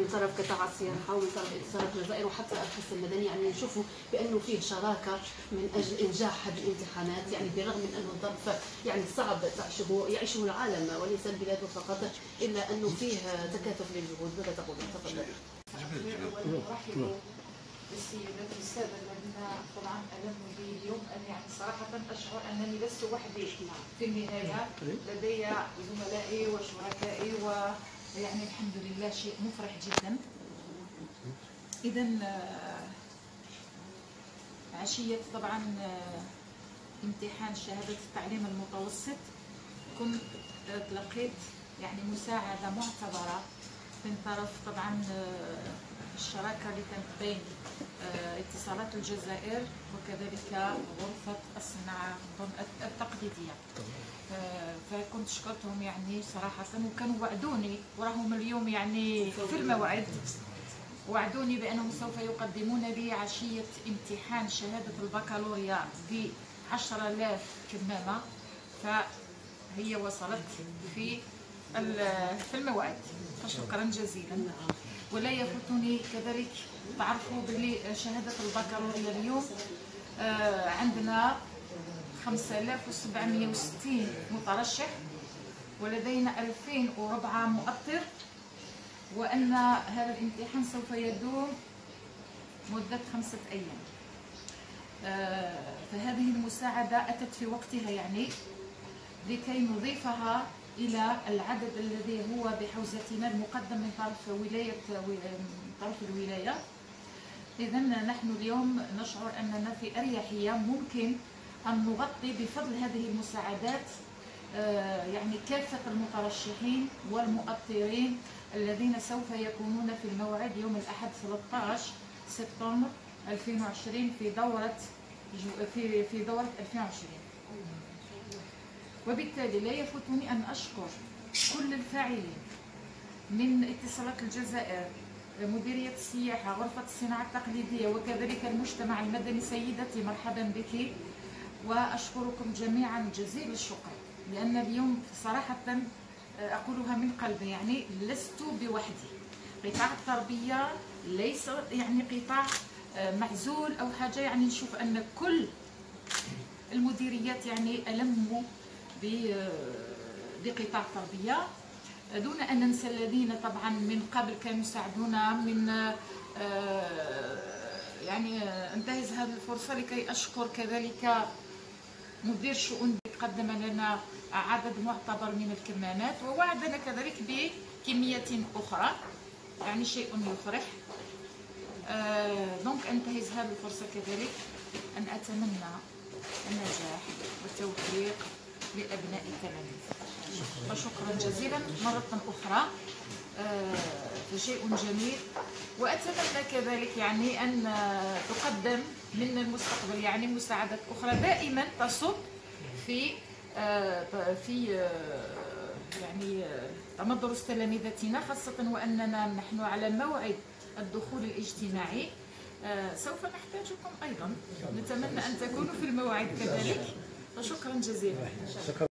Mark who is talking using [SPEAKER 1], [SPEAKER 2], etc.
[SPEAKER 1] طرف قطاع السياحه ومن طرف اتصالات الجزائر وحتى الحس المدني، يعني نشوفوا بانه فيه شراكه من اجل انجاح هذه الامتحانات، يعني بالرغم من انه الظرف يعني صعب يعيشه العالم وليس البلاد فقط، الا انه فيه تكاتف للجهود. ماذا تقول؟ تفضل.
[SPEAKER 2] السيدات والسادة الذين طبعا ألموا بي اليوم، أن يعني صراحة أشعر أنني لست وحدي في النهاية، لدي زملائي وشركائي، ويعني الحمد لله شيء مفرح جدا. إذا عشية طبعا امتحان شهادة التعليم المتوسط كنت تلقيت يعني مساعدة معتبرة من طرف طبعا الشراكة اللي كانت بين اتصالات الجزائر وكذلك غرفة الصناعة التقليدية. فكنت شكرتهم يعني صراحة، وكانوا وعدوني وراهم اليوم يعني في الموعد، وعدوني بأنهم سوف يقدمون لي عشية امتحان شهادة البكالوريا ب 10,000 كمامة، فهي وصلت في الموعد، فشكرا جزيلا. ولا يفوتني كذلك تعرفوا بلي شهادة البكالوريا اليوم عندنا 5760 مترشح، ولدينا 2400 مؤطر، وأن هذا الامتحان سوف يدوم مدة 5 أيام. فهذه المساعدة أتت في وقتها، يعني لكي نضيفها إلى العدد الذي هو بحوزتنا المقدم من طرف الولاية. إذا نحن اليوم نشعر أننا في أريحية، ممكن أن نغطي بفضل هذه المساعدات يعني كافة المترشحين والمؤطرين الذين سوف يكونون في الموعد يوم الأحد 13 سبتمبر 2020 في دورة 2020. وبالتالي لا يفوتني أن أشكر كل الفاعلين من اتصالات الجزائر، مديرية السياحة، غرفة الصناعة التقليدية، وكذلك المجتمع المدني. سيدتي مرحبا بك، وأشكركم جميعا جزيل الشكر، لأن اليوم صراحة أقولها من قلبي، يعني لست بوحدي. قطاع التربية ليس يعني قطاع معزول أو حاجة، يعني نشوف أن كل المديريات يعني ألموا بقطاع التربية، دون أن ننسى الذين طبعا من قبل كانوا يساعدونا. من يعني انتهز هذه الفرصة لكي أشكر كذلك مدير شؤون قدم لنا عدد معتبر من الكمامات، ووعدنا كذلك بكمية أخرى، يعني شيء يفرح. دونك أنتهز هذه الفرصة كذلك أن أتمنى النجاح والتوفيق لأبناء التلاميذ، فشكرا جزيلا مرة أخرى. شيء جميل، وأتمنى كذلك يعني أن تقدم من المستقبل يعني مساعدات أخرى دائما تصب في يعني تمدرس تلامذتنا، خاصة وأننا نحن على موعد الدخول الاجتماعي. سوف نحتاجكم أيضا، نتمنى أن تكونوا في الموعد كذلك، فشكرا جزيلا.